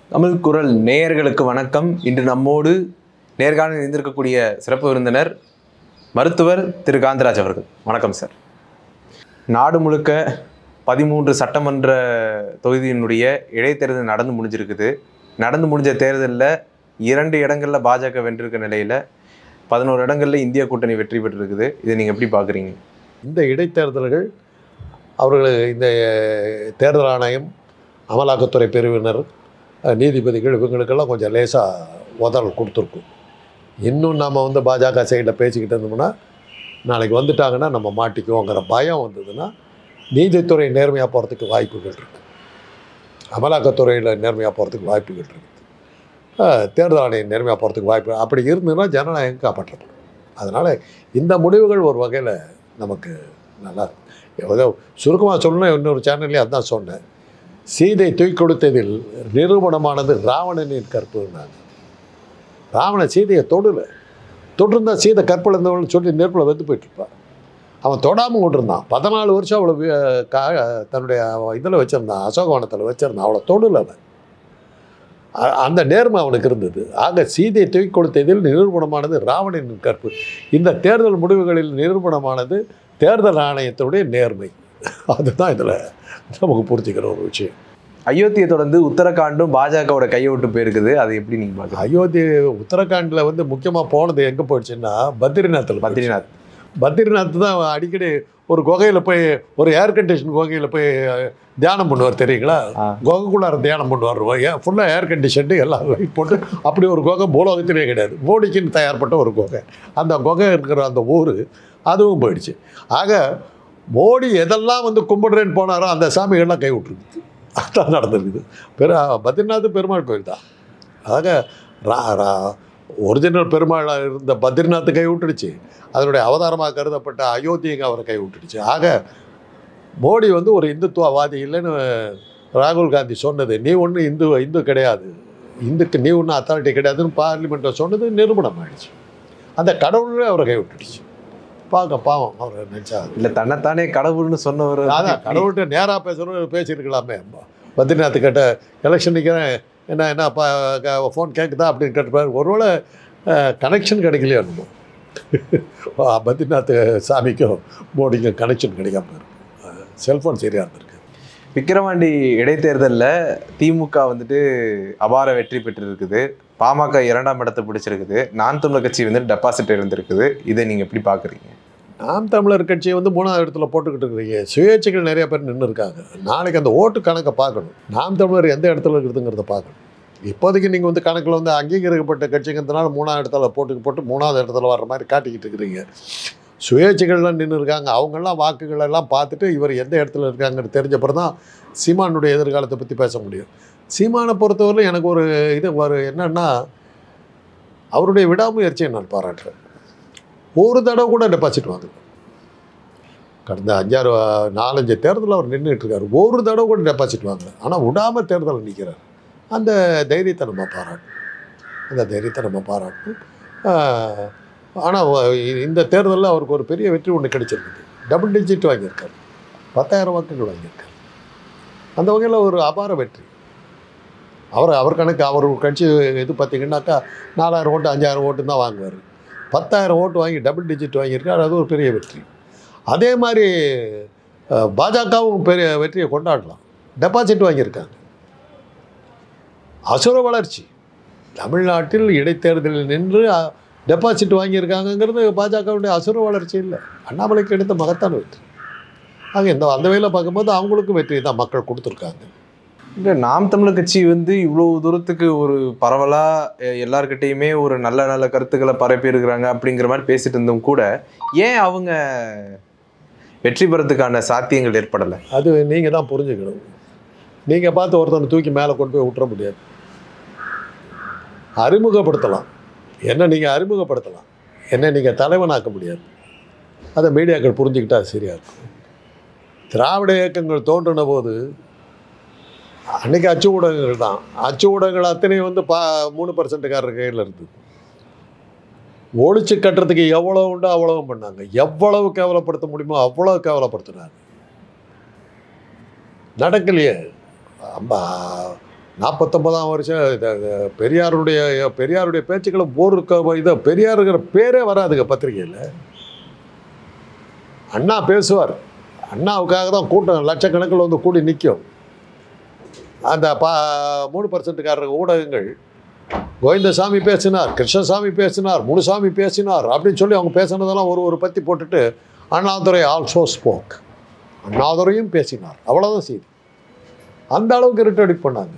தமிழ் குரல் நேயர்களுக்கு வணக்கம். இன்று நம்மோடு நேர்காணலில் இருந்திருக்கக்கூடிய சிறப்பு விருந்தினர் மருத்துவர் திரு காந்தராஜ் அவர்கள். வணக்கம் சார். நாடு முழுக்க 13 சட்டமன்ற தொகுதியினுடைய இடைத்தேர்தல் நடந்து முடிஞ்ச தேர்தலில் 2 இடங்களில் பாஜக வென்றிருக்க நிலையில் 11 இடங்களில் இந்திய கூட்டணி வெற்றி பெற்றிருக்குது. இதை நீங்கள் எப்படி பார்க்குறீங்க? இந்த இடைத்தேர்தல்கள் அவர்கள் இந்த தேர்தல் ஆணையம், அமலாக்கத்துறை பிரிவினர், நீதிபதிகள் இவங்களுக்கெல்லாம் கொஞ்சம் லேசாக உதறல் கொடுத்துருக்கும். இன்னும் நாம் பாஜக சைடில் பேசிக்கிட்டு இருந்தோம்னா நாளைக்கு வந்துட்டாங்கன்னா நம்ம மாட்டிக்குவோங்கிற பயம் வந்ததுன்னா நீதித்துறை நேர்மையாக போகிறதுக்கு வாய்ப்புகள் இருக்குது, அமலாக்கத்துறையில் நேர்மையாக போகிறதுக்கு வாய்ப்புகள் இருக்குது, தேர்தல் ஆணையம் நேர்மையாக போகிறதுக்கு வாய்ப்பு. அப்படி இருந்ததுன்னா ஜனநாயகம் காப்பாற்றப்படும். அதனால் இந்த முடிவுகள் ஒரு வகையில் நமக்கு நல்லா ஏதோ சுருக்கமாக சொல்லணும். இன்னொரு சேனல்லே அதுதான் சொன்னேன். சீதை தூக்கி கொடுத்ததில் நிரூபணமானது ராவணனின் கற்புனாங்க. ராவணன் சீதையை தொட்டிருந்தா சீதை கற்பில் இருந்தவள்னு சொல்லி நெருப்பில் வெந்து போயிட்டுருப்பான். அவன் தொடாமல் கொண்டிருந்தான். 14 வருஷம் அவளை தன்னுடைய இதில் வச்சுருந்தான், அசோகவனத்தில் வச்சுருந்தான். அவளை தொடல அவன். அந்த நேர்மை அவனுக்கு இருந்தது. ஆக சீதையை தூக்கி கொடுத்ததில் நிரூபணமானது ராவணனின் கற்பு. இந்த தேர்தல் முடிவுகளில் நிரூபணமானது தேர்தல் ஆணையத்தினுடைய நேர்மை. அதுதான் இதில் நமக்கு புரிஞ்சுக்கிற ஒரு விஷயம். அயோத்தியை தொடர்ந்து உத்தரகாண்டும் பாஜகவோட கையை விட்டு போயிருக்குது. அது எப்படி நீங்கள் பார்க்குறீங்க? அயோத்தி உத்தரகாண்டில் முக்கியமாக போனது எங்கே போயிடுச்சுன்னா பத்ரிநாத் தான். அடிக்கடி ஒரு குகையில் போய், ஒரு ஏர் கண்டிஷன் குகையில் போய் தியானம் பண்ணுவார் தெரியுங்களா? குகைக்குள்ளார தியானம் பண்ணுவார். ஃபுல்லாக ஏர் கண்டிஷன் எல்லாம் லைட் போட்டு அப்படி ஒரு குகை பூலோகத்திலே கிடையாது. மோடிக்குன்னு தயார்பட்ட ஒரு குகை. அந்த குகை இருக்கிற அந்த ஊர் அதுவும் போயிடுச்சு. ஆக மோடி எதெல்லாம் கும்பிடுறேன்னு போனாரோ அந்த சாமிகள்லாம் கை விட்டுருக்குது. அதான் நடந்திருக்குது. பத்ரிநாத் பெருமாள் கோயில் தான். ஆக ஒரிஜினல் பெருமாளாக இருந்த பத்ரிநாத் கை விட்டுடுச்சு. அதனுடைய அவதாரமாக கருதப்பட்ட அயோத்தியங்க அவரை கை விட்டுடுச்சு. ஆக மோடி ஒரு இந்துத்துவவாதி இல்லைன்னு ராகுல் காந்தி சொன்னது, நீ ஒன்றும் இந்து கிடையாது, இந்துக்கு நீ ஒன்றும் அத்தாரிட்டி கிடையாதுன்னு பார்லிமெண்ட்டில் சொன்னது நிரூபணம் ஆயிடுச்சு. அந்த கடவுளே அவரை கை விட்டுடுச்சு. பாவம் அவர் நினச்சா இல்லை, தன்னைத்தானே கடவுள்னு சொன்னவர். அதான் கடவுள்கிட்ட நேராக பேசியிருக்கலாமே. பத்ரிநாத் கேட்ட எலெக்ஷன் நிற்கிறேன், என்ன ஃபோன் கேட்குதா அப்படின்னு கேட்டுப்பார். ஒருவேளை கனெக்ஷன் கிடைக்கலையோ என்னமோ. பத்ரிநாத் சாமிக்கும் மோடிக்கும் கனெக்ஷன் கிடைக்காம இருக்கு. செல்ஃபோன் சரியாக இருந்திருக்கு. விக்கிரவாண்டி இடைத்தேர்தலில் திமுக அபார வெற்றி பெற்றிருக்குது. பாமக 2ஆம் இடத்தை பிடிச்சிருக்குது. நாம் தமிழர் கட்சி டெபாசிட் இருந்திருக்குது. இதை நீங்கள் எப்படி பார்க்குறீங்க? நாம் தமிழர் கட்சியை 3ஆவது இடத்துல போட்டுக்கிட்டு இருக்கிறீங்க. சுயேட்சைகள் நிறைய பேர் நின்று இருக்காங்க. நாளைக்கு அந்த ஓட்டு கணக்கை பார்க்கணும். நாம் தமிழர் எந்த இடத்துல இருக்குதுங்கிறத பார்க்கணும். இப்போதைக்கு நீங்கள் கணக்கில் அங்கீகரிக்கப்பட்ட கட்சிங்கிறதுனால 3ஆவது இடத்துல போட்டு 3ஆவது இடத்துல வர்ற மாதிரி காட்டிக்கிட்டு இருக்கிறீங்க. சுயேட்சைகள்லாம் நின்று இருக்காங்க. அவங்கெல்லாம் வாக்குகளெல்லாம் பார்த்துட்டு இவர் எந்த இடத்துல இருக்காங்கன்னு தெரிஞ்சப்பறம் தான் சீமானுடைய எதிர்காலத்தை பற்றி பேச முடியும். சீமானை பொறுத்தவரை எனக்கு ஒரு என்னன்னா, அவருடைய விடாமுயற்சியை நான் பாராட்டுறேன். ஒரு தடவை கூட டெபாசிட் வாங்கல. கடந்த 4-5 தேர்தலில் அவர் நின்றுட்டு இருக்காரு. ஒரு தடவை கூட டெபாசிட் வாங்கல. ஆனால் விடாமல் தேர்தலில் நிற்கிறார். அந்த தைரியத்தை நம்ம பாராட்டணும். ஆனால் இந்த தேர்தலில் அவருக்கு ஒரு பெரிய வெற்றி ஒன்று கிடைச்சிருக்குது. டபுள் டிஜிட் வாங்கியிருக்காரு. 10,000 வாக்குகள் வாங்கியிருக்காரு. அந்த வகையில் ஒரு அபார வெற்றி. அவர் கணக்கு அவர் கட்சி பார்த்திங்கன்னாக்கா 4,000 ஓட்டு 5,000 ஓட்டு தான் வாங்குவார். 10,000 ஓட்டு வாங்கி டபுள் டிஜிட் வாங்கியிருக்கார். அது ஒரு பெரிய வெற்றி. அதே மாதிரி பாஜகவும் பெரிய வெற்றியை கொண்டாடலாம். டெபாசிட் வாங்கியிருக்காங்க. அசுர வளர்ச்சி. தமிழ்நாட்டில் இடைத்தேர்தலில் நின்று டெபாசிட் வாங்கியிருக்காங்கங்கிறது பாஜகவுடைய அசுர வளர்ச்சி இல்லை, அண்ணாமலைக்கு எடுத்த மகத்தான வெற்றி. ஆக அந்த வகையில் பார்க்கும்போது அவங்களுக்கும் வெற்றி தான் மக்கள் கொடுத்துருக்காங்க. இல்லை, நாம் தமிழர் கட்சி இவ்வளோ தூரத்துக்கு ஒரு பரவலாக எல்லார்கிட்டையுமே ஒரு நல்ல கருத்துக்களை பரப்பி இருக்கிறாங்க அப்படிங்கிற மாதிரி பேசிட்டு இருந்தும் கூட ஏன் அவங்க வெற்றி பெறத்துக்கான சாத்தியங்கள் ஏற்படலை? அது நீங்கள் தான் புரிஞ்சுக்கணும். நீங்கள் பார்த்து ஒருத்தனை தூக்கி மேலே கொண்டு போய் விட்டுற முடியாது. அறிமுகப்படுத்தலாம், நீங்கள் அறிமுகப்படுத்தலாம், நீங்கள் தலைவனாக்க முடியாது. அதை மீடியாக்கள் புரிஞ்சுக்கிட்டா சரியாக இருக்கும். திராவிட இயக்கங்கள் தோன்றின போது அன்றைக்கி அச்சு ஊடகங்கள் தான். அச்சு ஊடகங்கள் அத்தனையும் 3% கையில் இருந்தது. ஒழிச்சு கட்டுறதுக்கு எவ்வளோ உண்டோ அவ்வளவும் பண்ணாங்க. எவ்வளவு கேவலப்படுத்த முடியுமோ அவ்வளோ கேவலப்படுத்தினாங்க. நடக்கலையே. 49ஆம் வருஷம் பெரியாருடைய பேச்சுக்களை இதை பெரியாருங்கிற பேரே வராதுங்க பத்திரிகையில். அண்ணா பேசுவார், அண்ணாவுக்காக தான் கூட்டம் லட்சக்கணக்கில் வந்து கூடி நிற்கும். அந்த 3% ஊடகங்கள் கோவிந்தசாமி பேசினார், கிருஷ்ணசாமி பேசினார், முனுசாமி பேசினார் அப்படின்னு சொல்லி அவங்க பேசினதெல்லாம் ஒரு பற்றி போட்டுட்டு அண்ணாதுரை ஆல்சோ ஸ்போக், அண்ணாதுரையும் பேசினார், அவ்வளோதான் செய்தி. அந்த அளவுக்கு இருட்டடிப்பு பண்ணாங்க.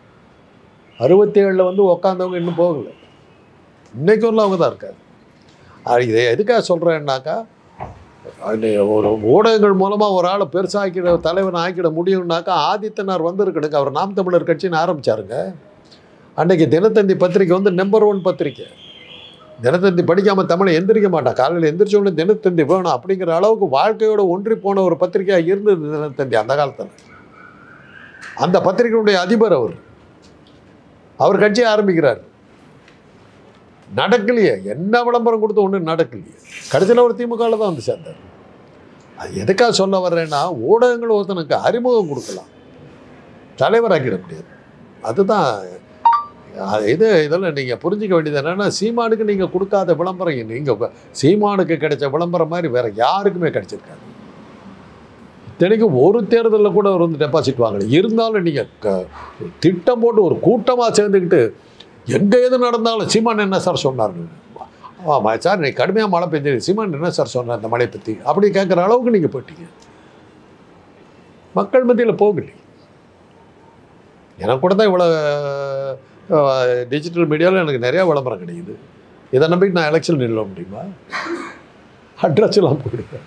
67 வந்து உக்காந்தவங்க இன்னும் போகலை, இன்னைக்கு வரல அவங்க தான் இருக்காங்க. இதை எதுக்காக சொல்கிறேன்னாக்கா, ஒரு ஊடகங்கள் மூலமாக ஒரு ஆளை பெருசாக்கிட தலைவனை ஆக்கிட முடியும்னாக்கா ஆதித்தனார் வந்திருக்கணுங்க. அவர் நாம் தமிழர் கட்சின்னு ஆரம்பித்தாருங்க. அன்றைக்கி தினத்தந்தி பத்திரிக்கை வந்து நம்பர் 1 பத்திரிக்கை. தினத்தந்தி படிக்காமல் தமிழை எந்திரிக்க மாட்டான். காலையில் எந்திரிச்சோடனே தினத்தந்தி வேணும் அப்படிங்கிற அளவுக்கு வாழ்க்கையோட ஒன்றி போன ஒரு பத்திரிக்கையாக இருந்தது தினத்தந்தி அந்த காலத்தில். அந்த பத்திரிகையுடைய அதிபர் அவர் கட்சியை ஆரம்பிக்கிறார். நடக்கலையே, என்ன விளம்பரம் கொடுத்து ஒன்றும் நடக்கலையே. கடைசியில் ஒரு திமுகவில் தான் வந்து சேர்ந்தார். அது எதுக்காக சொல்ல வர்றேன்னா, ஊடகங்கள் ஒருத்தனுக்கு அறிமுகம் கொடுக்கலாம், தலைவராக்கிட முடியாது. அதுதான் இதெல்லாம் நீங்கள் புரிஞ்சிக்க வேண்டியது என்னென்னா, சீமானுக்கு நீங்கள் கொடுக்காத விளம்பரம் நீங்கள் சீமானுக்கு கிடைச்ச விளம்பரம் மாதிரி வேறு யாருக்குமே கிடைச்சிருக்காது. இத்தனைக்கும் ஒரு தேர்தலில் கூட அவர் வந்து டெபாசிட் வாங்கலை. இருந்தாலும் நீங்கள் திட்டம் போட்டு ஒரு கூட்டமாக சேர்ந்துக்கிட்டு எங்கே எது நடந்தாலும் சீமான் என்ன சார் சொன்னார், ஆமாம் சார் நீ கடுமையாக மழை பெஞ்சது, சீமான் என்ன சார் சொன்னார் இந்த மழையை பற்றி அப்படி கேட்குற அளவுக்கு நீங்கள் போயிட்டீங்க. மக்கள் மத்தியில் போகலை. எனக்கு கூட தான் இவ்வளோ டிஜிட்டல் மீடியாவில் எனக்கு நிறையா விளம்பரம் கிடைக்குது. இதை நம்பிட்டு நான் எலெக்ஷன் நில்ல முடியுமா? அட்ரஸ்லாம் போயிடுவேன்.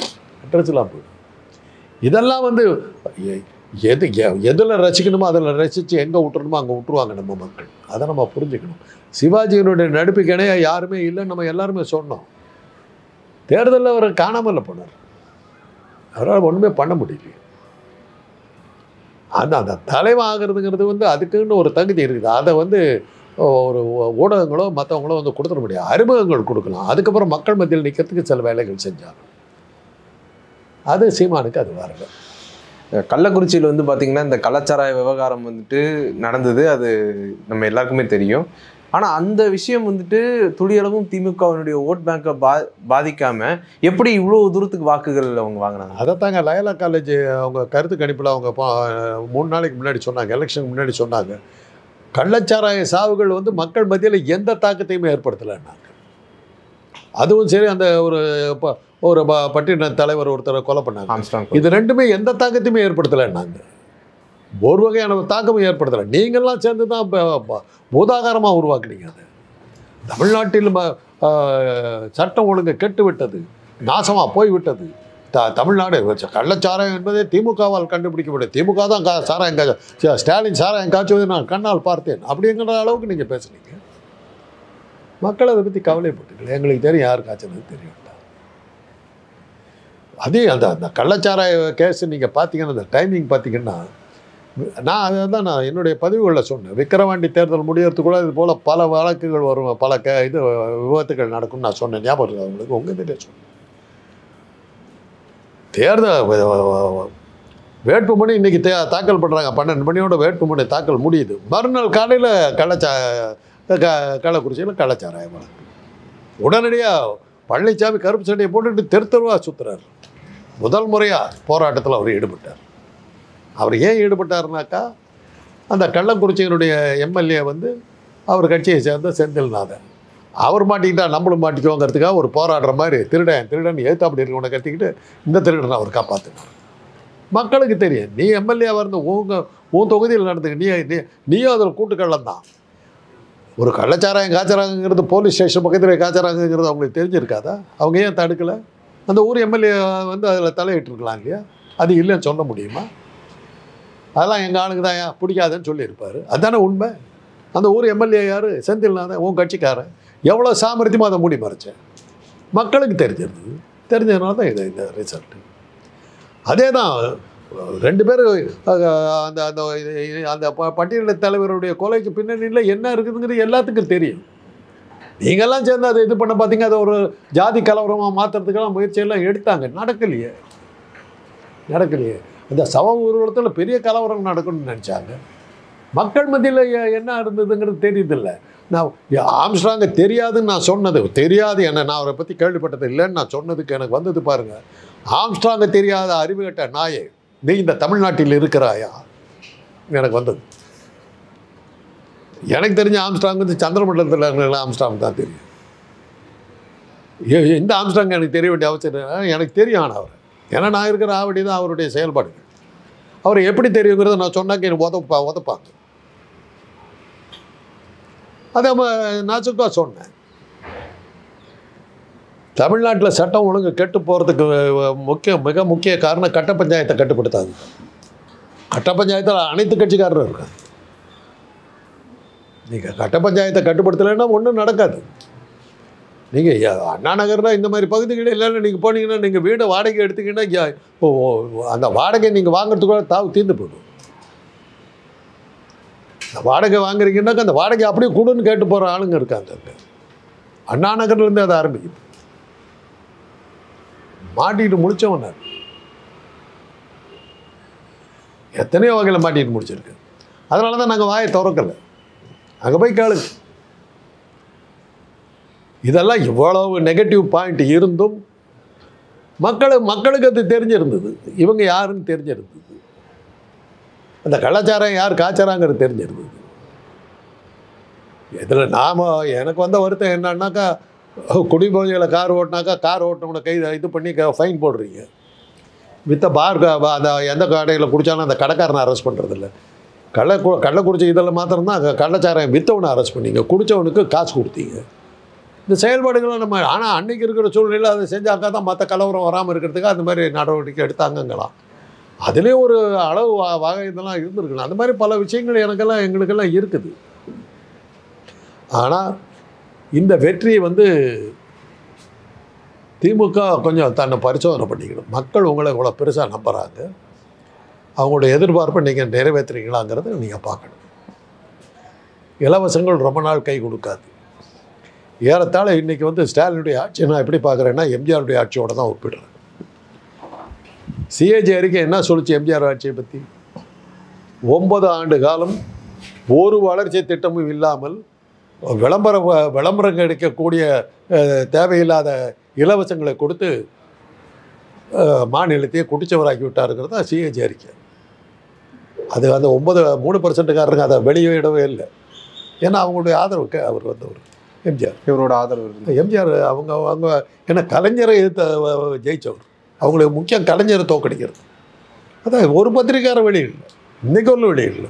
இதெல்லாம் வந்து எதில் ரசிக்கணுமோ அதில் ரசித்து எங்கே விட்டுறணுமோ அங்கே விட்டுருவாங்க நம்ம மக்கள். அதை நம்ம புரிஞ்சுக்கணும். சிவாஜியினுடைய நடிப்புக்கு இணையாக யாருமே இல்லைன்னு நம்ம எல்லாருமே சொன்னோம். தேர்தலில் அவர் காணாமல் போனார். அவரால் ஒன்றுமே பண்ண முடியல. அந்த தலைவன் ஆகிறதுங்கிறது வந்து அதுக்குன்னு ஒரு தகுதி இருக்குது. அதை வந்து ஒரு ஊடகங்களோ மற்றவங்களோ வந்து கொடுத்துட முடியாது. அறிமுகங்கள் கொடுக்கலாம், அதுக்கப்புறம் மக்கள் மத்தியில் நிற்கிறதுக்கு சில வேலைகள் செஞ்சாங்க. அது சீமானுக்கு அது வரல. கள்ளக்குறிச்சியில் வந்து பார்த்திங்கன்னா இந்த கள்ளச்சாராய விவகாரம் வந்துட்டு நடந்தது, அது நம்ம எல்லாருக்குமே தெரியும். ஆனால் அந்த விஷயம் வந்துட்டு துளியளவும் திமுகவினுடைய ஓட் பேங்கை பாதிக்காமல் எப்படி இவ்வளோ தூரத்துக்கு வாக்குகள் அவங்க வாங்கினாங்க? அதை தாங்க லயலா காலேஜ் அவங்க கருத்து கணிப்பில் அவங்க 3 நாளைக்கு முன்னாடி சொன்னாங்க, எலெக்ஷனுக்கு முன்னாடி சொன்னாங்க, கள்ளச்சாராய சாவுகள் வந்து மக்கள் மத்தியில் எந்த தாக்கத்தையுமே ஏற்படுத்தலைன்னாங்க. அதுவும் சரி, அந்த ஒரு பட்டின தலைவர் ஒருத்தரை கொலை பண்ணாங்க, இது ரெண்டுமே எந்த தாக்கத்தையுமே ஏற்படுத்தலைன்னாங்க. ஒரு வகையான தாக்கமும் ஏற்படுத்தலை. நீங்கள்லாம் சேர்ந்து தான் பூதாகாரமாக உருவாக்குனீங்க. அது தமிழ்நாட்டில் சட்டம் ஒழுங்கு கெட்டு விட்டது, நாசமாக போய்விட்டது. தமிழ்நாடு கள்ளச்சாராயம் என்பதே திமுகவால் கண்டுபிடிக்கப்பட்டது. திமுக தான் சாராயம் ஸ்டாலின் சாராயம் காய்ச்சுவதை நான் கண்ணால் பார்த்தேன் அப்படிங்கிற அளவுக்கு நீங்கள் பேசுனீங்க. மக்கள் அதை பற்றி கவலைப்பட்டுக்கல. எங்களுக்கு தெரியும் யார் காய்ச்சது தெரியும். அதே அந்த கள்ளச்சாராய கேஸ் நீங்கள் பார்த்தீங்கன்னா, அந்த டைமிங் பார்த்தீங்கன்னா, நான் அதை தான் நான் என்னுடைய பதிவுகளில் சொன்னேன். விக்கிரவாண்டி தேர்தல் முடியறதுக்குள்ள இது போல் பல வழக்குகள் வரும், பல விபத்துகள் நடக்கும்னு நான் சொன்னேன். ஞாபகம் இருக்குது அவங்களுக்கு? உங்கள் கிட்டே சொன்னேன். தேர்தல் வேட்புமனு இன்றைக்கி தாக்கல் பண்ணுறாங்க. 12 மணியோட வேட்புமனு தாக்கல் முடியுது. மறுநாள் காலையில் கள்ளக்குறிச்சியில் கள்ளச்சாராயம் வழக்கு. உடனடியாக பழனிசாமி கருப்பு சட்டையை போட்டுட்டு தெருவாக சுற்றுறாரு. முதல் முறையாக போராட்டத்தில் அவர் ஈடுபட்டார். அவர் ஏன் ஈடுபட்டார்னாக்கா, அந்த கள்ளக்குறிச்சியினுடைய எம்எல்ஏ வந்து அவர் கட்சியை சேர்ந்த செந்தில்நாதன், அவர் மாட்டிக்கிட்டால் நம்மளும் மாட்டிக்குவோங்கிறதுக்காக ஒரு போராடுற மாதிரி திருடன் ஏத்தாப்படி இருக்கவனை கட்டிக்கிட்டு இந்த திருடனை அவர் காப்பாற்றினார். மக்களுக்கு தெரியும், நீ எம்எல்ஏவாக இருந்து உன் தொகுதியில் நடந்துக்க நீயும் அதில் கூட்டுக்கள்ளம் தான். ஒரு கள்ளச்சாராயம் காய்ச்சறாங்கிறது போலீஸ் ஸ்டேஷன் பக்கத்தில் காய்ச்சறாங்கிறது அவங்களுக்கு தெரிஞ்சிருக்காதா? அவங்க ஏன் தடுக்கலை? அந்த ஊர் எம்எல்ஏ வந்து அதில் தலையிட்டுருக்கலாம் இல்லையா? அது இல்லைன்னு சொல்ல முடியுமா? அதெல்லாம் எங்கள் ஆளுங்க தான் ஏன் பிடிக்காதுன்னு சொல்லியிருப்பார். அதுதானே உண்மை. அந்த ஊர் எம்எல்ஏ யார்? செந்தில்நாதன், உன் கட்சிக்காரன். எவ்வளோ சாமர்த்தியமாக அதை மூடி மறைச்சேன். மக்களுக்கு தெரிஞ்சதுனால தான் இந்த ரிசல்ட்டு. அதே தான் 2 பேர் அந்த அந்த அந்த பட்டியல் தலைவருடைய கொலைக்கு பின்னணியில் என்ன இருக்குதுங்கிறது எல்லாத்துக்கும் தெரியும். நீங்கள்லாம் சேர்ந்து அதை இது பண்ண பார்த்தீங்க, அதை ஒரு ஜாதி கலவரமாக மாற்றுறதுக்கெல்லாம் முயற்சியெல்லாம் எடுத்தாங்க. நடக்கலையே. அந்த சவ ஊர்வலத்தில் பெரிய கலவரம் நடக்கணும்னு நினச்சாங்க. மக்கள் மத்தியில் என்ன இருந்ததுங்கிறது தெரியுதில்ல. நான் ஆம்ஸ்ட்ராங்கை தெரியாதுன்னு நான் சொன்னது தெரியாது, என்ன நான் அவரை பற்றி கேள்விப்பட்டது இல்லைன்னு நான் சொன்னதுக்கு எனக்கு வந்தது பாருங்கள். ஆம்ஸ்ட்ராங்கை தெரியாத அறிவு கட்ட நாயே, நீ இந்த தமிழ்நாட்டில் இருக்கிறாயா எனக்கு வந்தது. எனக்கு தெரிஞ்ச ஆம்ஸ்ட்ராங் வந்து சந்திரமண்டலத்தில் இருக்கிற ஆம்ஸ்ட்ராங் தான் தெரியும். இந்த ஆம்ஸ்ட்ராங் எனக்கு தெரிய வேண்டிய அவசியம் எனக்கு தெரியும். ஆனால் அவர் ஏன்னா நான் இருக்கிற ஆவடி தான் அவருடைய செயல்பாடுகள். அவர் எப்படி தெரியுங்கிறத நான் சொன்னாக்க எனக்கு உதப்பாங்க. அதை நான் சுத்தா சொன்னேன். தமிழ்நாட்டில் சட்டம் ஒழுங்கு கெட்டு போகிறதுக்கு மிக முக்கிய காரணம் கட்ட பஞ்சாயத்தை கட்டுப்படுத்தாது. கட்ட பஞ்சாயத்தில் அனைத்து கட்சிக்காரரும் இருக்காங்க. நீங்கள் கட்ட பஞ்சாயத்தை கட்டுப்படுத்தலைன்னா ஒன்றும் நடக்காது. நீங்கள் அண்ணா நகரில் இந்த மாதிரி பகுதிகள் இல்லைன்னா நீங்கள் போனீங்கன்னா நீங்கள் வீடை வாடகை எடுத்தீங்கன்னா அந்த வாடகை நீங்கள் வாங்குறதுக்குள்ள தாவு தீர்ந்து போயிடும். அந்த வாடகை வாங்குறீங்கன்னாக்கா அந்த வாடகை அப்படியே கொடுன்னு கேட்டு போகிற ஆளுங்க இருக்காங்க. அங்கே அண்ணா நகர்லேருந்து அதை ஆரம்பிக்குது. மாட்டிட்டு முடித்தவன் எத்தனையோ வகையில் மாட்டிட்டு முடிச்சிருக்கு. அதனால தான் நாங்கள் வாயை திறக்கலை. அங்கே போய் கேளுங்க. இதெல்லாம் இவ்வளவு நெகட்டிவ் பாயிண்ட் இருந்தும் மக்களுக்கு அது தெரிஞ்சிருந்தது. இவங்க யாருன்னு தெரிஞ்சிருந்தது. அந்த கலாச்சாரம் யார் காய்ச்சறாங்கிறது தெரிஞ்சிருந்தது. இதில் எனக்கு வந்த வருத்தம் என்னன்னாக்கா, குடிபோதையில் கார் ஓட்டினாக்கா கார் ஓட்டினவனை இது பண்ணி ஃபைன் போடுறீங்க. வித்த அந்த எந்த கடையில் குடித்தாலும் அந்த கடைக்காரனை அரெஸ்ட் பண்ணுறதில்ல. கள்ளக்குறிச்சி இதில் மாத்திரம்தான் கள்ளச்சாரம் விற்றவனை அரெஸ்ட் பண்ணீங்க, குடித்தவனுக்கு காசு கொடுத்தீங்க. இந்த செயல்பாடுகளை நம்ம ஆனால் அன்றைக்கி இருக்கிற சூழ்நிலையில் அதை செஞ்சாக்கா தான் மற்ற கலவரம் வராமல் இருக்கிறதுக்கு அந்த மாதிரி நடவடிக்கை எடுத்தாங்கங்களாம். அதுலேயும் ஒரு அளவு வகை இதெல்லாம் இருந்திருக்குண்ணா. அந்த மாதிரி பல விஷயங்கள் எங்களுக்கெல்லாம் இருக்குது. ஆனால் இந்த வெற்றியை வந்து திமுக கொஞ்சம் தன்னை பரிசோதனை பண்ணிக்கணும். மக்கள் உங்களை இவ்வளோ பெருசாக நம்புகிறாங்க, அவங்களோட எதிர்பார்ப்பை நீங்கள் நிறைவேற்றுறீங்களாங்கிறத நீங்கள் பார்க்கணும். இலவசங்கள் ரொம்ப நாள் கை கொடுக்காது. ஏறத்தாழ இன்றைக்கி வந்து ஸ்டாலினுடைய ஆட்சி நான் எப்படி பார்க்குறேன்னா எம்ஜிஆருடைய ஆட்சியோடு தான் ஒப்பிடுறேன். சிஏஜி அறிக்கை என்ன சொல்லிச்சு எம்ஜிஆர் ஆட்சியை பற்றி? 9 ஆண்டு காலம் ஒரு வளர்ச்சி திட்டமும் இல்லாமல் விளம்பரம் கிடைக்கக்கூடிய தேவையில்லாத இலவசங்களை கொடுத்து மாநிலத்தையே குடிச்சவராக்கி விட்டாருங்கிறது தான் சிஏஜி அறிக்கை. அது அந்த 3%காரங்க அதை வெளியிடவே இல்லை. ஏன்னா அவங்களுடைய ஆதரவுக்கு அவர் வந்தவர் எம்ஜிஆர். இவரோட ஆதரவு எம்ஜிஆர் அவங்க ஏன்னா கலைஞரை ஜெயித்தவர். அவங்களுக்கு முக்கியம் கலைஞரை தோக்கடிக்கிறது. அதான் ஒரு பத்திரிக்கார வெளியிடல, இன்றைக்கு ஒன்றும் வெளியிடல.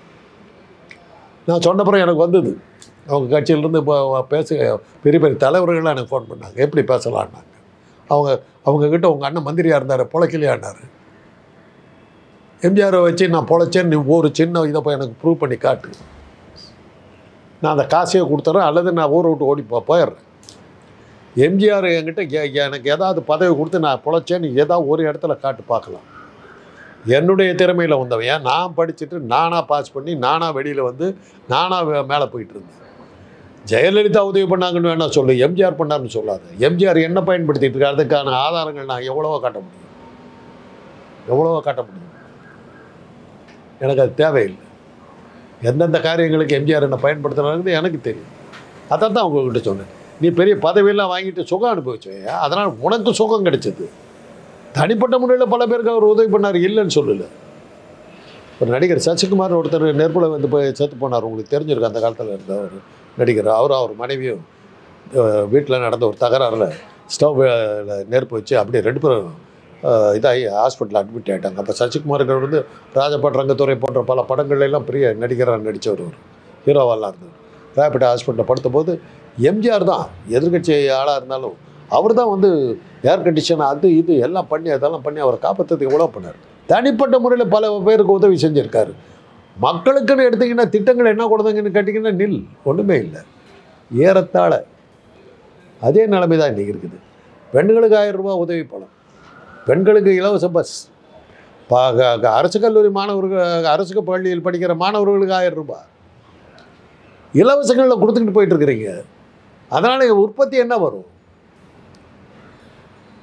நான் சொன்னப்புறம் எனக்கு வந்தது. அவங்க கட்சியிலேருந்து இப்போ பெரிய பெரிய தலைவர்கள்லாம் எனக்கு ஃபோன் பண்ணாங்க, எப்படி பேசலான்னாங்க. அவங்கக்கிட்ட உங்கள் அண்ணன் மந்திரியாக இருந்தார், பொழைக்கலையானார். எம்ஜிஆரை வச்சு நான் பொழைச்சேன்னு ஒரு சின்ன இதை போய் எனக்கு ப்ரூவ் பண்ணி காட்டு, நான் அந்த காசையே கொடுத்துட்றேன், அல்லது நான் ஊரை விட்டு ஓடி போயிடுறேன். எம்ஜிஆர் என்கிட்ட எனக்கு ஏதாவது பதவி கொடுத்து நான் பொழைச்சேன்னு ஏதாவது ஒரு இடத்துல காட்டு பார்க்கலாம். என்னுடைய திறமையில் வந்தவன். ஏன் நான் படிச்சுட்டு நானாக பாஸ் பண்ணி நானாக வெளியில் வந்து நானாக மேலே போயிட்டு இருந்தேன். ஜெயலலிதா உதவி பண்ணாங்கன்னு வேணா சொல்லு, எம்ஜிஆர் பண்ணார்னு சொல்லாது. எம்ஜிஆர் என்ன பயன்படுத்திட்டு இருக்காரு, அதுக்கான ஆதாரங்கள் நான் எவ்வளவோ காட்ட முடியும், எவ்வளவோ காட்ட முடியும். எனக்கு அது தேவையில்லை. எந்தெந்த காரியங்களுக்கு எம்ஜிஆர் என்ன பயன்படுத்துகிறாங்கிறது எனக்கு தெரியும். அதான் தான் உங்கள்கிட்ட சொன்னேன். நீ பெரிய பதவியெல்லாம் வாங்கிட்டு சுகம் அனுபவிச்சோயா, அதனால் உனக்கு சுகம் கிடைச்சது. தனிப்பட்ட முறையில் பல பேருக்கு அவர் உதவி பண்ணார், இல்லைன்னு சொல்லலை. ஒரு நடிகர் சசிகுமார் ஒருத்தர் நெருப்புல வந்து போய் செத்து போனார், உங்களுக்கு தெரிஞ்சிருக்கு. அந்த காலத்தில் இருந்த ஒரு நடிகர். அவர் மனைவியும் வீட்டில் நடந்த ஒரு தகராறில் ஸ்டவ்வில் நெருப்பு வச்சு அப்படியே 2 பேரும் இதாகி ஹாஸ்பிட்டலில் அட்மிட் ஆகிட்டாங்க. அப்போ சசிகுமாருக்கு வந்து ராஜபாட் ரங்கத்துறை போன்ற பல படங்கள்லாம் பெரிய நடிகராக நடித்தவர், ஒரு ஹீரோவெல்லாம் இருந்தவர். ராயப்பேட்டை ஹாஸ்பிட்டலில் படுத்தபோது எம்ஜிஆர் தான் எதிர்கட்சி ஆளாக இருந்தாலும் அவர் தான் வந்து ஏர் கண்டிஷன் அது இது எல்லாம் பண்ணி அதெல்லாம் பண்ணி அவரை காப்பாற்றுறதுக்கு எவ்வளோ பண்ணார். தனிப்பட்ட முறையில் பல பேருக்கு உதவி செஞ்சுருக்காரு. மக்களுக்குன்னு எடுத்திங்கன்னா திட்டங்கள் என்ன கொடுத்தாங்கன்னு கேட்டிங்கன்னா நில், ஒன்றுமே இல்லை. ஏறத்தாழ அதே நிலைமை தான் இன்றைக்கி இருக்குது. பெண்களுக்கு 1000 ரூபா உதவி பணம், பெண்களுக்கு இலவச பஸ், அரசு கல்லூரி மாணவர்கள் அரசு பள்ளியில் படிக்கிற மாணவர்களுக்கு 1000 ரூபா இலவசங்களில் கொடுத்துக்கிட்டு போயிட்டுருக்குறீங்க. அதனால் உற்பத்தி என்ன வரும்?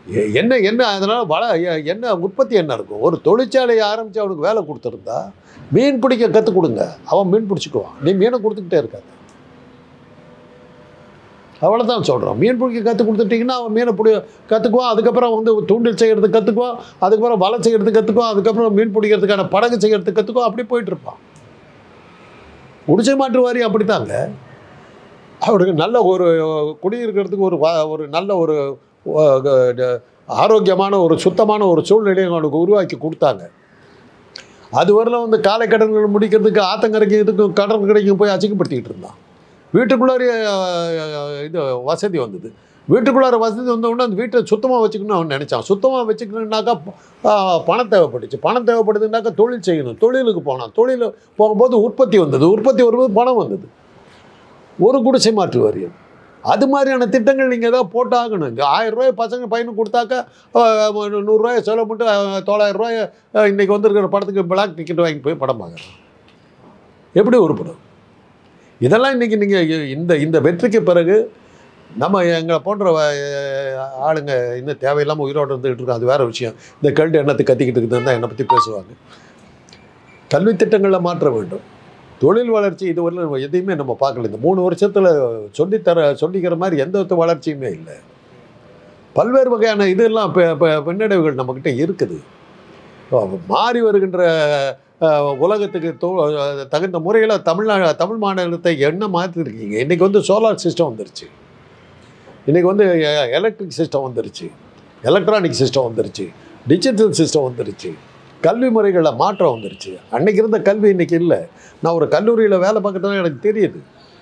என்ன என்ன அதனால் என்ன உற்பத்தி என்ன இருக்கும்? ஒரு தொழிற்சாலையை ஆரம்பித்து அவனுக்கு வேலை கொடுத்துருந்தா மீன் பிடிக்க கற்றுக் கொடுங்க, அவன் மீன் பிடிச்சிக்குவான். நீ மீனை கொடுத்துக்கிட்டே இருக்காது. அவ்வளோதான் சொல்கிறோம். மீன் பிடிக்க கற்றுக் கொடுத்துட்டிங்கன்னா அவன் மீனை கற்றுக்குவான். அதுக்கப்புறம் வந்து தூண்டில் செய்கிறதுக்கு கற்றுக்குவான், அதுக்கப்புறம் வலை செய்கிறதுக்கு கற்றுக்குவான், அதுக்கப்புறம் மீன் பிடிக்கிறதுக்கான படகு செய்கிறதுக்கு கற்றுக்குவான். அப்படி போயிட்டுருப்பான். குடிசை மாற்று வாரியம் அப்படித்தாங்க. அவனுக்கு நல்ல ஒரு குடியிருக்கிறதுக்கு ஒரு நல்ல ஒரு ஆரோக்கியமான ஒரு சுத்தமான ஒரு சூழ்நிலையை அவனுக்கு உருவாக்கி கொடுத்தாங்க. அது வரலாம் வந்து காலை கடன்கள் முடிக்கிறதுக்கு ஆத்தங்கரைக்கு இதுக்கும் கடற்கரைக்கும் போய் அசிங்கப்படுத்திக்கிட்டு இருந்தான். வீட்டுக்குள்ளார இது வசதி வந்தது. வீட்டுக்குள்ளார வசதி வந்தவுடனே அந்த வீட்டை சுத்தமாக வச்சுக்கணும்னு அவன் நினச்சான். சுத்தமாக வச்சுக்கணுன்னாக்கா பணம் தேவைப்பட்டுச்சு. பணம் தேவைப்படுதுனாக்கா தொழில் செய்யணும். தொழிலுக்கு போனான். தொழில் போகும்போது உற்பத்தி வந்தது. உற்பத்தி வரும்போது பணம் வந்தது. ஒரு குடிசை மாற்று வாரியம். அது மாதிரியான திட்டங்கள் நீங்கள் ஏதாவது போட்டாகணும். இங்கே 1000 ரூபாய் பசங்க பையனுக்கு கொடுத்தாக்கா 100 ரூபாயை செலவு பண்ணிட்டு 900 ரூபாய் இன்றைக்கி வந்துருக்கிற படத்துக்கு பிளாக் டிக்கெட் வாங்கி போய் படம் பார்க்குறான். எப்படி உருப்படும்? இதெல்லாம் இன்றைக்கி நீங்கள் இந்த வெற்றிக்கு பிறகு நம்ம எங்களை போன்ற ஆளுங்க இன்னும் தேவையில்லாமல் உயிரோடு இருந்துகிட்டு இருக்கோம். அது வேறு விஷயம். இந்த கல்வி எண்ணத்துக்கு கத்திக்கிட்டு இருக்குதுன்னு தான் என்னை பற்றி பேசுவாங்க. கல்வி திட்டங்களில் மாற்ற வேண்டும். தொழில் வளர்ச்சி இதுவரை எதையுமே நம்ம பார்க்கல. இந்த 3 வருஷத்தில் சொல்லிக்கிற மாதிரி எந்த ஒரு வளர்ச்சியுமே இல்லை. பல்வேறு வகையான இதெல்லாம் பின்னடைவுகள் நம்மக்கிட்ட இருக்குது. மாறி வருகின்ற உலகத்துக்கு தகுந்த முறையில் தமிழ் மாநிலத்தை என்ன மாற்றிருக்கீங்க? இன்றைக்கி வந்து சோலார் சிஸ்டம் வந்துருச்சு. இன்றைக்கி வந்து எலக்ட்ரிக் சிஸ்டம் வந்துருச்சு, எலக்ட்ரானிக் சிஸ்டம் வந்துருச்சு, டிஜிட்டல் சிஸ்டம் வந்துருச்சு. கல்வி முறைகளில் மாற்றம் வந்துருச்சு. அன்றைக்கி இருந்த கல்வி இன்றைக்கி இல்லை. நான் ஒரு கல்லூரியில் வேலை பார்க்கறதுனால எனக்கு தெரியுது.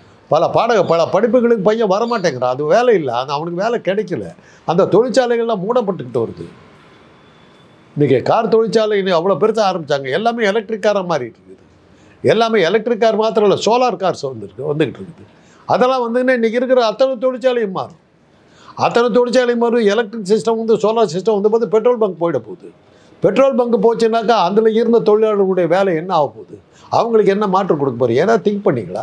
பல படிப்புகளுக்கு பையன் வரமாட்டேங்கிறான். அது வேலை இல்லை, அது அவனுக்கு வேலை கிடைக்கல. அந்த தொழிற்சாலைகள்லாம் மூடப்பட்டுக்கிட்டு வருது. இன்றைக்கி கார் தொழிற்சாலை அவ்வளோ பெருசாக ஆரம்பித்தாங்க. எல்லாமே எலக்ட்ரிக் காராக மாறிட்டு இருக்குது. எல்லாமே எலக்ட்ரிக் கார் மாத்திரம் இல்லை, சோலார் கார்ஸ் வந்துக்கிட்டு இருக்குது. அதெல்லாம் வந்துன்னா இன்றைக்கி இருக்கிற அத்தனை தொழிற்சாலையும் மாறும். அத்தனை தொழிற்சாலையும் மாறும். எலக்ட்ரிக் சிஸ்டம் வந்து சோலார் சிஸ்டம் வந்து பார்த்து பெட்ரோல் பங்க் போயிட போகுது. பெட்ரோல் பங்கு போச்சுன்னாக்கா அதில் இருந்த தொழிலாளர்களுடைய வேலை என்ன ஆக போகுது? அவங்களுக்கு என்ன மாற்றம் கொடுக்க போகிறீங்க? ஏதாவது திங்க் பண்ணிங்களா?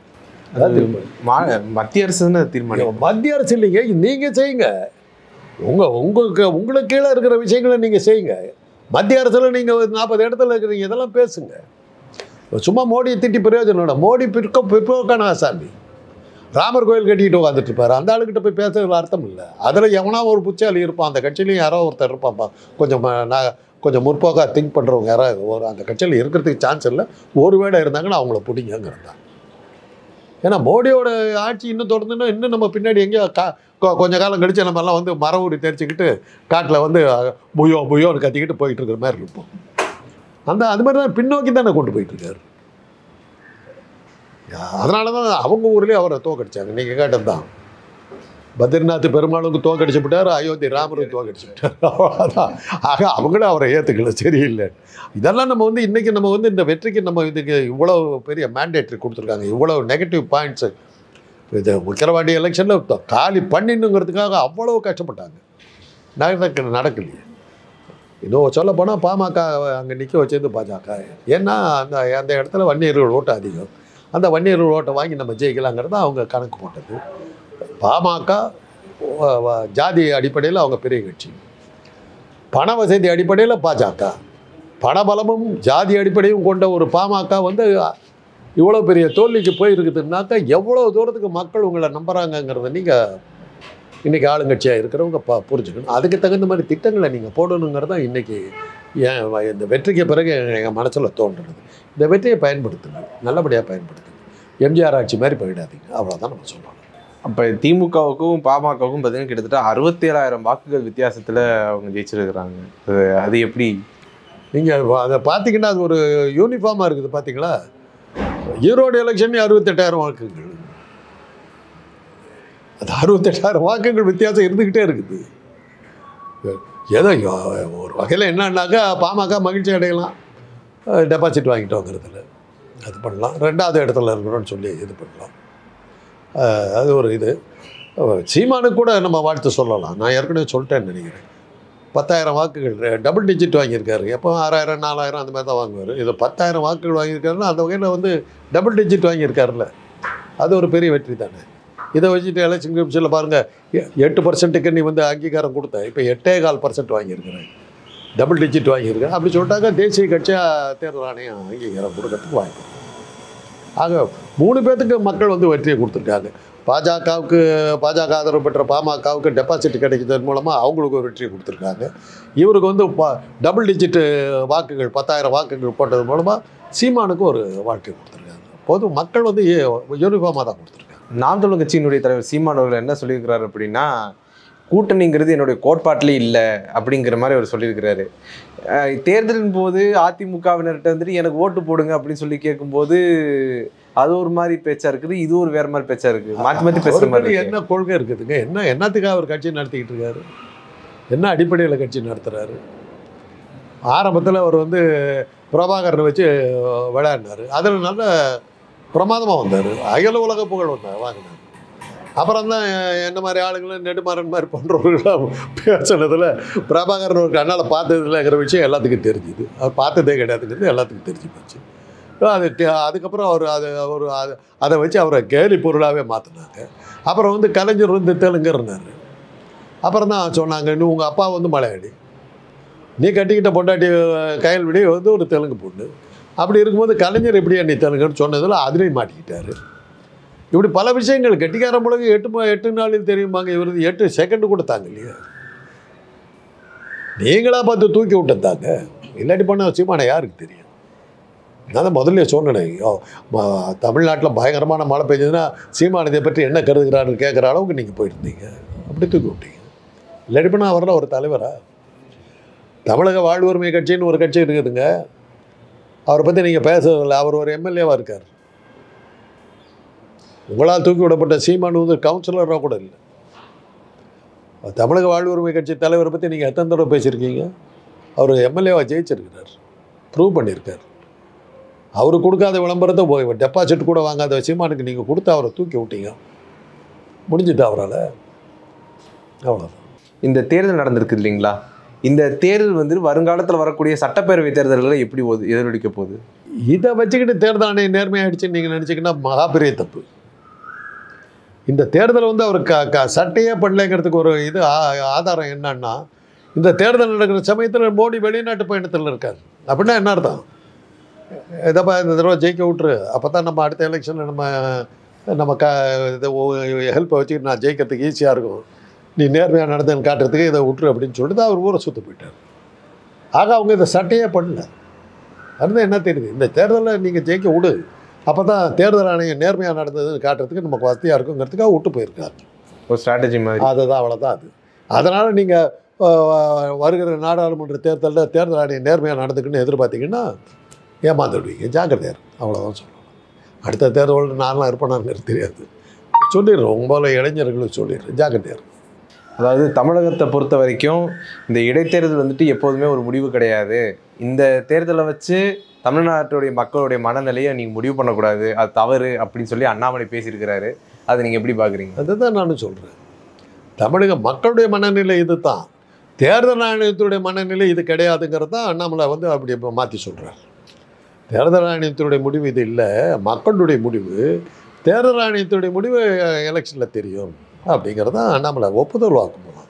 மத்திய அரசு தீர்மானம். மத்திய அரசு இல்லைங்க, நீங்கள் செய்யுங்க. உங்களுக்கு கீழே இருக்கிற விஷயங்களை நீங்கள் செய்யுங்க. மத்திய அரசில் நீங்கள் 40 இடத்துல இருக்கிறீங்க, இதெல்லாம் பேசுங்க. சும்மா மோடியை திட்டி பிரயோஜனம் இல்லை. மோடி பிற்போக்கான ஆசாமி. ராமர் கோயில் கட்டிக்கிட்டு உட்காந்துட்டு இருப்பார். அந்த ஆளுக்கிட்ட போய் பேசுறதுல அர்த்தம் இல்லை. அதில் எவனா ஒரு புச்சாலி இருப்பான். அந்த கட்சியிலையும் யாரோ ஒருத்தர் இருப்பான்ப்பா, கொஞ்சம் முற்போக்காக திங்க் பண்ணுறவங்க யாராவது அந்த கட்சியில் இருக்கிறதுக்கு சான்ஸ் இல்லை. ஒரு வேளை இருந்தாங்கன்னா அவங்கள பிடிங்கிறது தான். ஏன்னா மோடியோட ஆட்சி இன்னும் தொடர்ந்துன்னா இன்னும் நம்ம பின்னாடி எங்கேயோ கொஞ்சம் காலம் கழிச்சு நம்ம எல்லாம் வந்து மர ஊறி தெரிச்சுக்கிட்டு காட்டில் வந்து புயோன்னு கத்திக்கிட்டு போயிட்டு இருக்கிற மாதிரி இருப்போம். அது மாதிரி தான் பின்னோக்கி தானே கொண்டு போயிட்டுருக்காரு. அதனால தான் அவங்க ஊர்லேயே அவரை தோக்கடிச்சாங்க. நீங்கள் கேட்டது தான். பத்ரிநாத் பெருமாளுக்கு தோக்கடிச்சு விட்டார், அயோத்தி ராமருக்கு தோக்கடிச்சு விட்டார். அவ்வளோதான். ஆக அவங்களும் அவரை ஏற்றுக்கல, சரியில்லை. இதெல்லாம் நம்ம வந்து இன்றைக்கி நம்ம வந்து இந்த வெற்றிக்கு நம்ம இதுக்கு இவ்வளோ பெரிய மேண்டேட்ரி கொடுத்துருக்காங்க. இவ்வளோ நெகட்டிவ் பாயிண்ட்ஸு இது விக்கிரவாண்டி எலெக்ஷனில் காலி பண்ணிடணுங்கிறதுக்காக அவ்வளோ கஷ்டப்பட்டாங்க. நடக்கலையே. இன்னும் சொல்ல போனால் பாமக அங்கே நிற்க வச்சது பாஜக. ஏன்னா அந்த இடத்துல வன்னியர்கள் ஓட்டு அதிகம். அந்த வன்னியர்கள் ஓட்டை வாங்கி நம்ம ஜெயிக்கலாங்கிறது அவங்க கணக்கு போட்டது. பாமக ஜாதி அடிப்படையில் அவங்க பெரிய கட்சி, பண வசதி அடிப்படையில் பாஜக, பணபலமும் ஜாதி அடிப்படையும் கொண்ட ஒரு பாமக வந்து இவ்வளோ பெரிய தோல்விக்கு போயிருக்குதுன்னாக்கா எவ்வளோ தூரத்துக்கு மக்கள் உங்களை நம்புகிறாங்கங்கிறத நீங்கள் இன்றைக்கி ஆளுங்கட்சியாக இருக்கிறவங்க புரிஞ்சுக்கணும். அதுக்கு தகுந்த மாதிரி திட்டங்களை நீங்கள் போடணுங்கிறதான் இன்றைக்கி இந்த வெற்றிக்கு பிறகு எங்கள் மனசில் தோன்றுறது. இந்த வெற்றியை பயன்படுத்துங்க, நல்லபடியாக பயன்படுத்துங்க. எம்ஜிஆர் ஆட்சி மாதிரி போயிடாதீங்க, அவ்வளோதான் நம்ம சொல்லலாம். அப்போ திமுகவுக்கும் பாமகவுக்கும் பார்த்தீங்கன்னா கிட்டத்தட்ட 67,000 வாக்குகள் வித்தியாசத்தில் அவங்க ஜெயிச்சிருக்கிறாங்க. அது எப்படி நீங்கள் அதை பார்த்தீங்கன்னா அது ஒரு யூனிஃபார்மாக இருக்குது. பார்த்தீங்களா, ஈரோடு எலெக்ஷன் 68,000 வாக்குகள். அது 68,000 வாக்குகள் வித்தியாசம் இருந்துக்கிட்டே இருக்குது. ஏதோ ஒரு வகையில் என்னன்னாக்கா பாமக மகிழ்ச்சி அடையலாம், டெபாசிட் வாங்கிட்டு வாங்குறதுல அது பண்ணலாம், 2வது இடத்துல இருக்கிறோன்னு சொல்லி இது பண்ணலாம். அது ஒரு இது. சீமானுக்கு கூட நம்ம வாழ்த்து சொல்லலாம். நான் ஏற்கனவே சொல்லிட்டேன்னு நினைக்கிறேன். 10,000 வாக்குகள் டபுள் டிஜிட் வாங்கியிருக்காரு. எப்போ 6,000 4,000 அந்த மாதிரி தான் வாங்குவார். இது 10,000 வாக்குகள் வாங்கியிருக்காருன்னா அந்த வகையில் வந்து டபுள் டிஜிட் வாங்கியிருக்காருல்ல, அது ஒரு பெரிய வெற்றி தானே. இதை வச்சுட்டு எலெக்ஷன் கமிஷனில் பாருங்கள் 8%க்கு நீ வந்து அங்கீகாரம் கொடுத்த, இப்போ 8.25% வாங்கியிருக்கிறேன், டபுள் டிஜிட் வாங்கியிருக்கேன் அப்படி சொல்லிட்டாங்க. தேசிய கட்சியாக தேர்தல் ஆணையம் அங்கீகாரம் கொடுக்கறதுக்கு வாய்ப்பு. ஆக 3 பேர்த்துக்கு மக்கள் வந்து வெற்றியை கொடுத்துருக்காங்க. பாஜக ஆதரவு பெற்ற பாமகவுக்கு டெபாசிட் கிடைக்கிறதன் மூலமாக அவங்களுக்கு ஒரு வெற்றியை கொடுத்துருக்காங்க. இவருக்கு வந்து டபுள் டிஜிட் வாக்குகள் 10,000 வாக்குகள் போட்டது மூலமாக சீமானுக்கு ஒரு வாழ்க்கை கொடுத்துருக்காங்க. பொது மக்கள் வந்து யூனிஃபார்மாக தான் கொடுத்துருக்காங்க. நாம் தமிழர் கட்சியினுடைய தலைவர் சீமான் அவர்கள் என்ன சொல்லியிருக்கிறாரு அப்படின்னா, கூட்டணிங்கிறது என்னுடைய கோட்பாட்டிலே இல்லை அப்படிங்கிற மாதிரி அவர் சொல்லியிருக்கிறாரு. தேர்தலின் போது அதிமுகவினர்கிட்ட வந்துட்டு எனக்கு ஓட்டு போடுங்க அப்படின்னு சொல்லி கேட்கும்போது அது ஒரு மாதிரி பேச்சா இருக்குது, இது ஒரு வேற மாதிரி பேச்சா இருக்குது, மாற்றி மாற்றி பேசுகிற மாதிரி. என்ன கொள்கை இருக்குதுங்க? என்னத்துக்காக அவர் கட்சி நடத்திக்கிட்டு இருக்காரு? என்ன அடிப்படையில் கட்சி நடத்துகிறாரு? ஆரம்பத்தில் அவர் வந்து பிரபாகரனை வச்சு விளையாடினார், அதில் நல்ல பிரமாதமாக வந்தார், அகில உலக புகழ் வாங்கினார். அப்புறம் தான் என்ன மாதிரி ஆளுங்களும் நெடுமாறன் மாதிரி பண்ணுறவர்களும் பேசுனதில் பிரபாகரன் ஒரு கண்ணால் பார்த்ததில்லைங்கிற விஷயம் எல்லாத்துக்கும் தெரிஞ்சுது. அவர் பார்த்ததே கிடையாதுங்கிறது எல்லாத்துக்கும் தெரிஞ்சு போச்சு. அதுக்கப்புறம் அதை வச்சு அவரை கேலி பொருளாகவே மாற்றினாங்க. அப்புறம் வந்து கலைஞர் வந்து தெலுங்குன்னாரு. அப்புறம் தான் சொன்னாங்க, இன்னும் உங்கள் அப்பா வந்து மலையாளி, நீ கட்டிக்கிட்ட பொண்டாட்டி கயல்விடி வந்து ஒரு தெலுங்கு பொண்ணு, அப்படி இருக்கும்போது கலைஞர் எப்படியா நீ தெலுங்குன்னு சொன்னதில் அதுலேயும் மாட்டிக்கிட்டார். இப்படி பல விஷயங்கள் கெட்டிக்கார முழங்கு 8 நாளில் தெரியுமாங்க. இவரது 8 செகண்டு கூட தாங்க இல்லையா? நீங்களாக பார்த்து தூக்கி விட்டதாங்க. இல்லாட்டி பண்ண சீமானை யாருக்கு தெரியும்? நான் தான் முதல்ல சொன்னேன், தமிழ்நாட்டில் பயங்கரமான மழை பெஞ்சதுன்னா சீமான் இதை பற்றி என்ன கருதுகிறாருன்னு கேட்குற அளவுக்கு நீங்கள் போயிருந்தீங்க, அப்படி தூக்கி விட்டீங்க. இல்லாட்டி பண்ண அவரெல்லாம் ஒரு தலைவரா? தமிழக வாழ்வுரிமை கட்சின்னு ஒரு கட்சி இருக்குதுங்க, அவரை பற்றி நீங்கள் பேசுறதில்ல. அவர் ஒரு எம்எல்ஏவாக இருக்கார். உங்களால் தூக்கி விடப்பட்ட சீமான் வந்து கவுன்சிலராக கூட இல்லை. தமிழக வாழ்வுரிமை கட்சி தலைவரை பற்றி நீங்கள் எத்தனை தடவை பேசியிருக்கீங்க? அவர் எம்எல்ஏவாக ஜெயிச்சிருக்கிறார், ப்ரூவ் பண்ணியிருக்கார். அவர் கொடுக்காத விளம்பரத்தை டெபாசிட் கூட வாங்காத சீமானுக்கு நீங்கள் கொடுத்து அவரை தூக்கி விட்டீங்க, முடிஞ்சுட்டு அவரால். அவ்வளோதான். இந்த தேர்தல் நடந்திருக்கு இல்லைங்களா, இந்த தேர்தல் வந்து வருங்காலத்தில் வரக்கூடிய சட்டப்பேரவை தேர்தல்களை எப்படி எதிரொலிக்க போகுது? இதை வச்சுக்கிட்டு தேர்தல் ஆணையம் நேர்மையாகிடுச்சுன்னு நீங்கள் நினச்சிக்கின்னா மகா பெரிய தப்பு. இந்த தேர்தல் வந்து அவர் சட்டையே பண்ணலைங்கிறதுக்கு ஒரு இது ஆதாரம் என்னன்னா, இந்த தேர்தல் நடக்கிற சமயத்தில் மோடி வெளிநாட்டு பயணத்தில் இருக்கார். அப்படின்னா என்ன அர்த்தம்? இதப்பா இந்த தடவை ஜெயிக்க விட்டுரு, அப்போ தான் நம்ம அடுத்த எலெக்ஷனில் நம்ம ஹெல்ப்பை வச்சுக்கிட்டு நான் ஜெயிக்கிறதுக்கு ஈஸியாக இருக்கும், நீ நேர்மையாக நடந்தேன்னு காட்டுறதுக்கு இதை விட்டுரு அப்படின்னு சொல்லிட்டு அவர் ஊரை சுற்ற போயிட்டார். ஆக அவங்க இதை சட்டையே பண்ணல. அதுதான் என்ன தெரியுது, இந்த தேர்தலில் நீங்கள் ஜெயிக்க விடு, அப்போ தான் தேர்தல் ஆணையம் நேர்மையாக நடந்ததுன்னு காட்டுறதுக்கு நமக்கு வசதியாக இருக்குங்கிறதுக்காக விட்டு போயிருக்காரு. ஒரு ஸ்ட்ராட்டஜி மாதிரி. அதுதான், அவ்வளோதான் அது. அதனால் நீங்கள் வருகிற நாடாளுமன்ற தேர்தலில் தேர்தல் ஆணையம் நேர்மையாக நடந்துக்குன்னு எதிர்பார்த்தீங்கன்னா ஏமாந்துடுவீங்க, ஜாக்கிரதையார். அவ்வளோதான் சொல்லணும். அடுத்த தேர்தலில் நான்லாம் இருப்பேனாங்கிறது தெரியாது, சொல்லிடுறோம். உங்களை இளைஞர்களுக்கு சொல்லிடுறேன், ஜாக்கிரதையார். அதாவது தமிழகத்தை பொறுத்த வரைக்கும் இந்த இடைத்தேர்தல் வந்துட்டு எப்போதுமே ஒரு முடிவு கிடையாது. இந்த தேர்தலை வச்சு தமிழ்நாட்டுடைய மக்களுடைய மனநிலையை நீங்கள் முடிவு பண்ணக்கூடாது, அது தவறு அப்படின்னு சொல்லி அண்ணாமலை பேசியிருக்கிறாரு. அதை நீங்கள் எப்படி பார்க்குறீங்க? அதுதான் நானும் சொல்கிறேன். தமிழக மக்களுடைய மனநிலை இது தான், தேர்தல் ஆணையத்துடைய மனநிலை இது கிடையாதுங்கிறது தான் அண்ணாமலை வந்து அப்படி மாற்றி சொல்கிறார். தேர்தல் ஆணையத்துடைய முடிவு இது இல்லை, மக்களுடைய முடிவு. தேர்தல் ஆணையத்துடைய முடிவு எலெக்ஷனில் தெரியும் அப்படிங்கிறது தான் அண்ணாமலை ஒப்புதல் வாக்குமூலம்.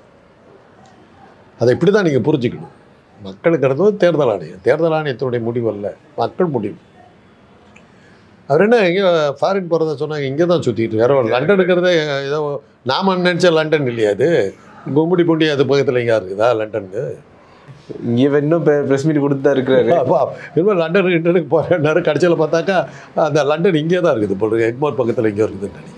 அதை இப்படி தான் நீங்கள் புரிஞ்சுக்கணும். மக்களுங்கிறது தேர்தல் ஆணையம், தேர்தல் ஆணையத்துடைய முடிவு அல்ல, மக்கள் முடிவு. அவர் என்ன இங்கே ஃபாரின் போகிறத சொன்னாங்க, இங்கே தான் சுற்றிட்டு இருக்காரு. லண்டன் இருக்கிறதே ஏதோ நாம் நினச்ச லண்டன் இல்லையா, அது கும்முடி பூண்டி அது பக்கத்தில் எங்கேயா இருக்குதா லண்டனுக்கு? இங்கே இன்னும் ப்ரெஸ் மீட் கொடுத்து தான் இருக்கிறாரு. இன்னும் லண்டனுக்கு போகிறாரு. கடைசியில் பார்த்தாக்கா அந்த லண்டன் இங்கே தான் இருக்குது போல, எக்மோர் பக்கத்தில் இங்கே இருக்குதுன்னு நினைக்கிறேன்.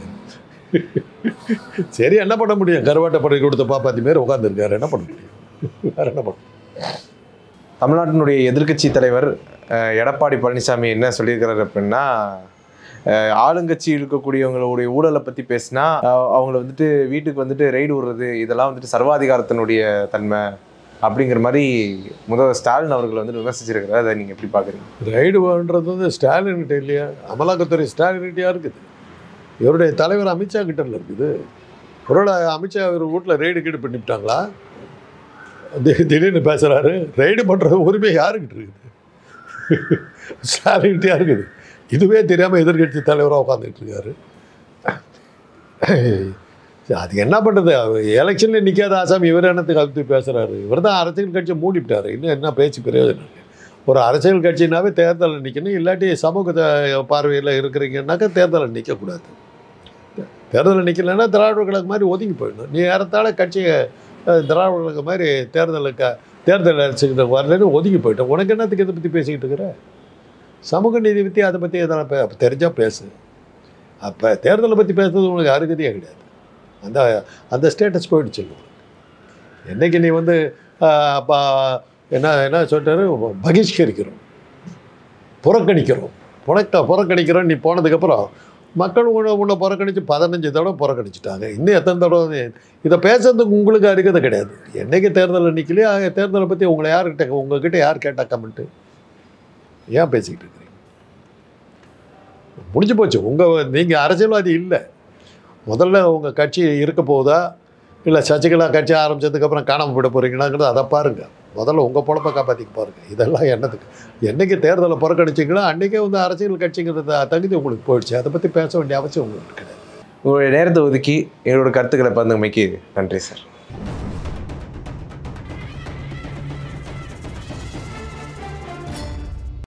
சரி, என்ன பண்ண முடியும்? கருவாட்டை படை கொடுத்த பாப்பாத்தி மாரி உட்காந்துருக்காரு, என்ன பண்ண முடியும்? வேறு என்ன பண்ண? தமிழ்நாட்டினுடைய எதிர்க்கட்சி தலைவர் எடப்பாடி பழனிசாமி என்ன சொல்லியிருக்கிறாரு அப்படின்னா, ஆளுங்கட்சி இருக்கக்கூடியவங்களுடைய ஊழலை பற்றி பேசினா அவங்கள வந்துட்டு வீட்டுக்கு வந்துட்டு ரெய்டு விடுறது, இதெல்லாம் வந்துட்டு சர்வாதிகாரத்தினுடைய தன்மை அப்படிங்கிற மாதிரி முதல்வர் ஸ்டாலின் அவர்கள் வந்து விமர்சிச்சிருக்கிறார். அதை நீங்கள் எப்படி பார்க்குறீங்க? ரைடு பண்ணுறது வந்து ஸ்டாலின்கிட்ட இல்லையா, அமலாக்கத்துறை ஸ்டாலின்கிட்டயா இருக்குது, இவருடைய தலைவர் அமித்ஷா கிட்ட இருக்குது. ஒருவேளை அமித்ஷா இவர் வீட்டில் ரெய்டு கீடு பண்ணிவிட்டாங்களா? திடீர்னு பேசுகிறாரு. ரெய்டு பண்ணுறது உரிமை யாருக்கிட்ட இருக்குது? ஸ்டாலின்கிட்டயா இருக்குது. இதுவே தெரியாமல் எதிர்கட்சி தலைவராக உட்காந்துட்டு இருக்காரு. அது என்ன பண்ணுறது, எலெக்ஷனில் நிற்காத ஆசாமி இவர் என்னத்துக்கு அதை பேசுகிறாரு? இவர் தான் அரசியல் கட்சியை மூடிவிட்டார். இன்னும் என்ன பேச்சு பிரயோஜனம்? ஒரு அரசியல் கட்சினாவே தேர்தலில் நிற்கணும், இல்லாட்டி சமூக பார்வையில் இருக்கிறீங்கன்னாக்கா தேர்தலில் நிற்கக்கூடாது. தேர்தலில் நிற்கலைன்னா திராவிட கழகம் மாதிரி ஒதுங்கி போயிடணும். நீ ஏறத்தாழ கட்சியை திராவிட கழகம் மாதிரி தேர்தல் அரசுக்கிட்ட வரலன்னு ஒதுங்கி போயிட்டோம். உனக்கு என்னத்துக்கு இதை பற்றி பேசிக்கிட்டு இருக்கிற? சமூக நீதி பற்றி அதை பற்றி எதனா தெரிஞ்சால் பேசு. அப்போ தேர்தலை பற்றி பேசுறது உனக்கு அருகதையே கிடையாது. அந்த ஸ்டேட்டஸ் போயிடுச்சு. என்றைக்கு நீ வந்து அப்போ என்ன சொல்லிட்டாரு, பகிஷ்கரிக்கிறோம், புறக்கணிக்கிறோம். நீ போனதுக்கப்புறம் மக்கள் உன்னை புறக்கணித்து 15 தடவை புறக்கணிச்சிட்டாங்க. இன்னும் எத்தனை தடவை இதை பேசுறதுக்கு உங்களுக்கு அருகதை கிடையாது. என்றைக்கு தேர்தலில் நிற்கலையோ தேர்தலை பற்றி உங்ககிட்ட யார் கேட்டால் கமெண்ட்டு ஏன் பேசிக்கிட்டு இருக்கிறீங்க? முடிஞ்சு போச்சு. நீங்கள் அரசியல்வாதி இல்லை. முதல்ல உங்கள் கட்சி இருக்க போகுதா, இல்லை சசிகலா கட்சி ஆரம்பித்ததுக்கப்புறம் காணாமல் விட போகிறீங்களாங்கிறது அதை பாருங்கள். முதல்ல உங்கள் பொழப்பை காப்பாற்றிக்க பாருங்கள். இதெல்லாம் என்னத்துக்கு? என்றைக்கு தேர்தலை புறக்கணிச்சிங்களோ அன்றைக்கே வந்து அரசியல் கட்சிங்கிறது தகுதி உங்களுக்கு போயிடுச்சு. அதை பற்றி பேச வேண்டிய அவசியம் உங்களுக்கு கிடையாது. உங்களுடைய நேரத்தை ஒதுக்கி என்னோட கருத்துக்களை பகிர்ந்தமைக்கு நன்றி சார்.